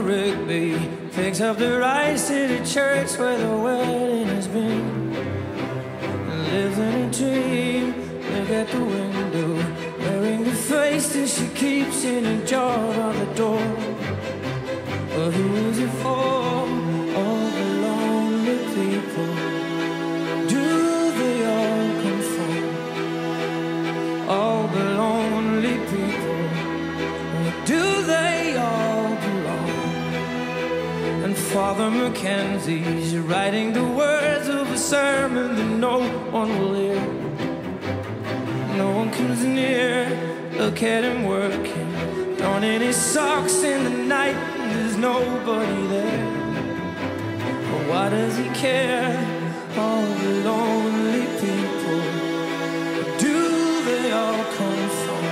Rigby picks up the rice at a church where the wedding has been. Lives in a dream, look at the window, wearing the face that she keeps in a jar on the door. Well, who is it for? All the lonely people. Do they all conform? All the lonely people. Do they all belong? And Father Mackenzie's writing the words of a sermon that no one will hear. No one comes near, look at him working, donning his socks in the night, and there's nobody there. But why does he care? All the lonely people, do they all conform?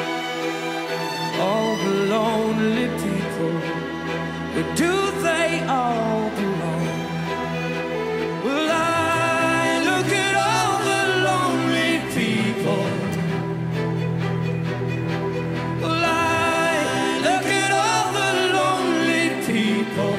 All the lonely people, but do they all belong? Well, I look at all the lonely people. Well, I look at all the lonely people.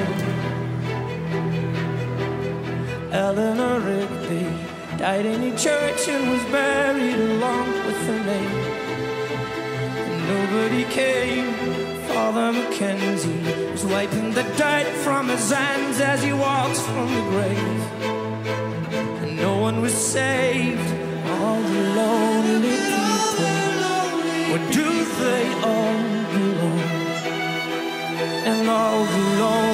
Eleanor Rigby died in a church and was buried along with her name. Nobody came. Father Mackenzie was wiping the dirt from his hands as he walks from the grave. And no one was saved. All the lonely people. Where do they all belong? And all the lonely